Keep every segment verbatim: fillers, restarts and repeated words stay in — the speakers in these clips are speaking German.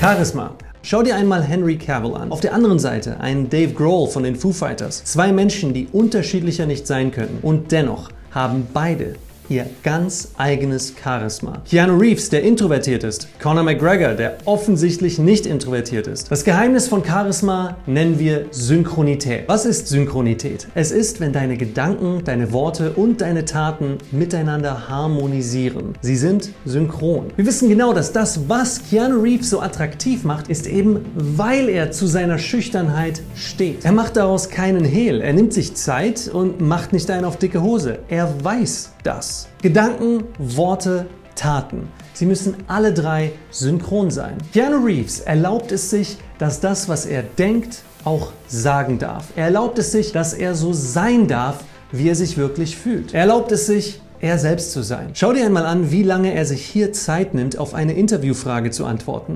Charisma. Schau dir einmal Henry Cavill an. Auf der anderen Seite einen Dave Grohl von den Foo Fighters. Zwei Menschen, die unterschiedlicher nicht sein können. Und dennoch haben beide ihr ganz eigenes Charisma. Keanu Reeves, der introvertiert ist. Conor McGregor, der offensichtlich nicht introvertiert ist. Das Geheimnis von Charisma nennen wir Synchronität. Was ist Synchronität? Es ist, wenn deine Gedanken, deine Worte und deine Taten miteinander harmonisieren. Sie sind synchron. Wir wissen genau, dass das, was Keanu Reeves so attraktiv macht, ist eben, weil er zu seiner Schüchternheit steht. Er macht daraus keinen Hehl. Er nimmt sich Zeit und macht nicht einen auf dicke Hose. Er weiß das. Gedanken, Worte, Taten. Sie müssen alle drei synchron sein. Keanu Reeves erlaubt es sich, dass das, was er denkt, auch sagen darf. Er erlaubt es sich, dass er so sein darf, wie er sich wirklich fühlt. Er erlaubt es sich, er selbst zu sein. Schau dir einmal an, wie lange er sich hier Zeit nimmt, auf eine Interviewfrage zu antworten.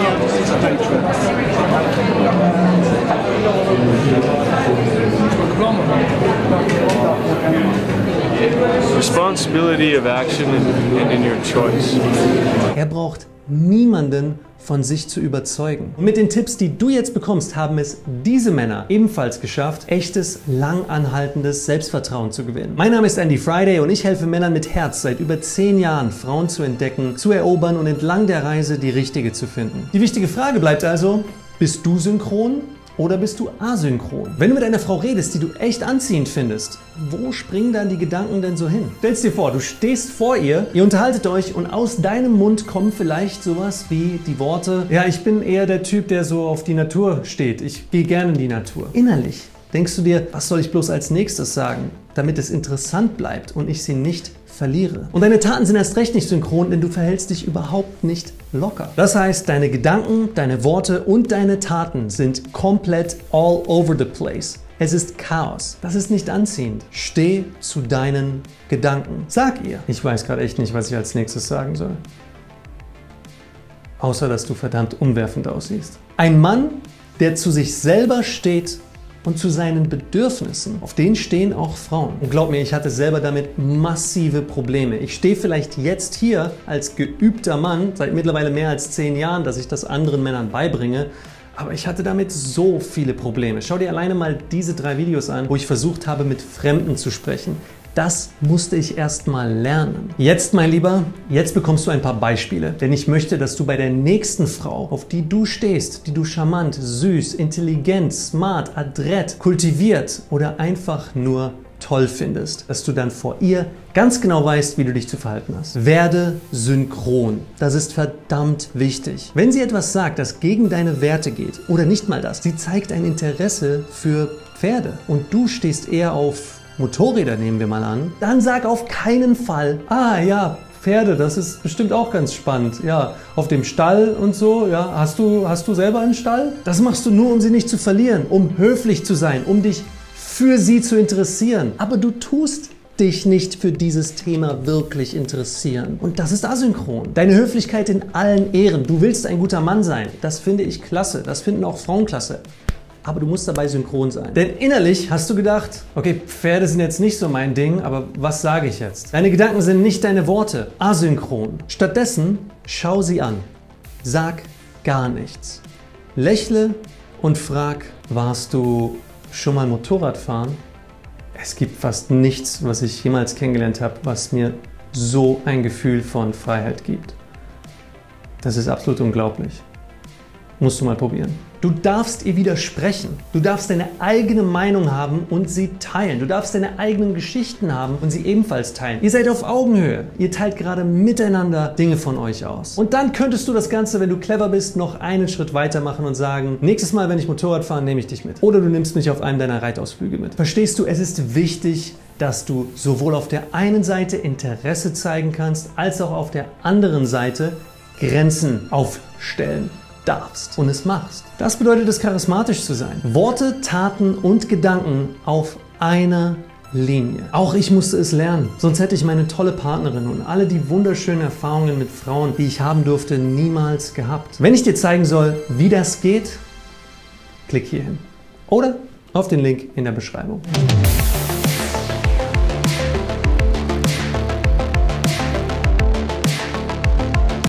Responsibility of action and in your choice. Er braucht niemanden von sich zu überzeugen. Und mit den Tipps, die du jetzt bekommst, haben es diese Männer ebenfalls geschafft, echtes, langanhaltendes Selbstvertrauen zu gewinnen. Mein Name ist Andy Friday und ich helfe Männern mit Herz seit über zehn Jahren, Frauen zu entdecken, zu erobern und entlang der Reise die richtige zu finden. Die wichtige Frage bleibt also, bist du synchron? Oder bist du asynchron? Wenn du mit einer Frau redest, die du echt anziehend findest, wo springen dann die Gedanken denn so hin? Stell's dir vor, du stehst vor ihr, ihr unterhaltet euch und aus deinem Mund kommen vielleicht sowas wie die Worte: Ja, ich bin eher der Typ, der so auf die Natur steht. Ich gehe gerne in die Natur. Innerlich denkst du dir, was soll ich bloß als nächstes sagen, damit es interessant bleibt und ich sie nicht verliere. Und deine Taten sind erst recht nicht synchron, denn du verhältst dich überhaupt nicht locker. Das heißt, deine Gedanken, deine Worte und deine Taten sind komplett all over the place. Es ist Chaos. Das ist nicht anziehend. Steh zu deinen Gedanken. Sag ihr. Ich weiß gerade echt nicht, was ich als nächstes sagen soll. Außer, dass du verdammt umwerfend aussiehst. Ein Mann, der zu sich selber steht und zu seinen Bedürfnissen. Auf den stehen auch Frauen. Und glaub mir, ich hatte selber damit massive Probleme. Ich stehe vielleicht jetzt hier als geübter Mann, seit mittlerweile mehr als zehn Jahren, dass ich das anderen Männern beibringe. Aber ich hatte damit so viele Probleme. Schau dir alleine mal diese drei Videos an, wo ich versucht habe, mit Fremden zu sprechen. Das musste ich erst mal lernen. Jetzt, mein Lieber, jetzt bekommst du ein paar Beispiele. Denn ich möchte, dass du bei der nächsten Frau, auf die du stehst, die du charmant, süß, intelligent, smart, adrett, kultiviert oder einfach nur toll findest, dass du dann vor ihr ganz genau weißt, wie du dich zu verhalten hast. Werde synchron. Das ist verdammt wichtig. Wenn sie etwas sagt, das gegen deine Werte geht, oder nicht mal das, sie zeigt ein Interesse für Pferde und du stehst eher auf Motorräder, nehmen wir mal an, dann sag auf keinen Fall: Ah ja, Pferde, das ist bestimmt auch ganz spannend. Ja, auf dem Stall und so, ja, hast du, hast du selber einen Stall? Das machst du nur, um sie nicht zu verlieren, um höflich zu sein, um dich für sie zu interessieren. Aber du tust dich nicht für dieses Thema wirklich interessieren. Und das ist asynchron. Deine Höflichkeit in allen Ehren. Du willst ein guter Mann sein. Das finde ich klasse. Das finden auch Frauen klasse. Aber du musst dabei synchron sein. Denn innerlich hast du gedacht, okay, Pferde sind jetzt nicht so mein Ding, aber was sage ich jetzt? Deine Gedanken sind nicht deine Worte. Asynchron. Stattdessen schau sie an. Sag gar nichts. Lächle und frag: Warst du schon mal Motorrad fahren? Es gibt fast nichts, was ich jemals kennengelernt habe, was mir so ein Gefühl von Freiheit gibt. Das ist absolut unglaublich. Musst du mal probieren. Du darfst ihr widersprechen. Du darfst deine eigene Meinung haben und sie teilen. Du darfst deine eigenen Geschichten haben und sie ebenfalls teilen. Ihr seid auf Augenhöhe. Ihr teilt gerade miteinander Dinge von euch aus. Und dann könntest du das Ganze, wenn du clever bist, noch einen Schritt weitermachen und sagen: Nächstes Mal, wenn ich Motorrad fahre, nehme ich dich mit. Oder du nimmst mich auf einem deiner Reitausflüge mit. Verstehst du, es ist wichtig, dass du sowohl auf der einen Seite Interesse zeigen kannst, als auch auf der anderen Seite Grenzen aufstellen darfst und es machst. Das bedeutet es, charismatisch zu sein. Worte, Taten und Gedanken auf einer Linie. Auch ich musste es lernen, sonst hätte ich meine tolle Partnerin und alle die wunderschönen Erfahrungen mit Frauen, die ich haben durfte, niemals gehabt. Wenn ich dir zeigen soll, wie das geht, klick hier hin oder auf den Link in der Beschreibung.